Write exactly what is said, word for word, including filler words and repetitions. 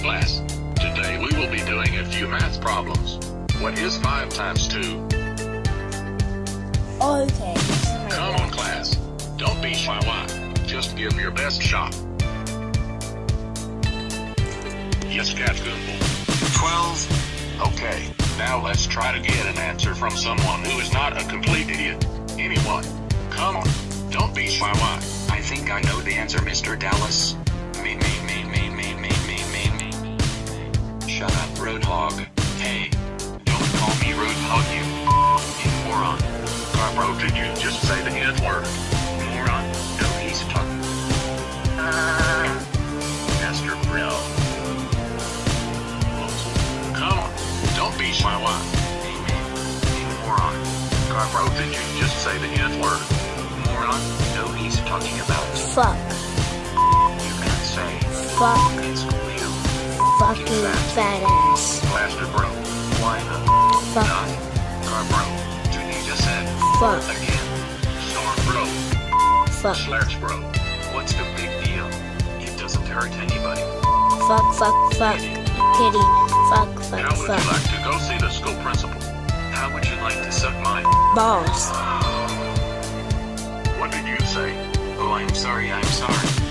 class. Today we will be doing a few math problems. What is five times two? Okay. Come on, class. Don't be shy. Just give your best shot. Yes, Catgoomble. twelve. Okay, now let's try to get an answer from someone who is not a complete idiot. Anyone. Come on. Don't be shy. I think I know the answer, Mister Dallas. Me, me, me, me, me, me, me, me, me. Shut up, Roadhog. Hey, don't call me Roadhog, you, you moron. Bro, did you just say the N word? Moron? No, he's talking. Master Bro. Come on. Don't be shy. Hey, man. Hey, moron. Bro, did you just say the N word? Moron? No, he's talking about. Fuck. You can't say. Fuck. It's real. Fucking fat ass. Master Bro. Why the Fuck. not? Bro, did you just said? Fuck. Again. Storm Bro. Fuck. Slash Bro. What's the big deal? It doesn't hurt anybody. Fuck, fuck, fuck. Kitty. Fuck, fuck, How would you fuck. like to go see the school principal? How would you like to suck mine? Balls. What did you say? Oh, I'm sorry, I'm sorry.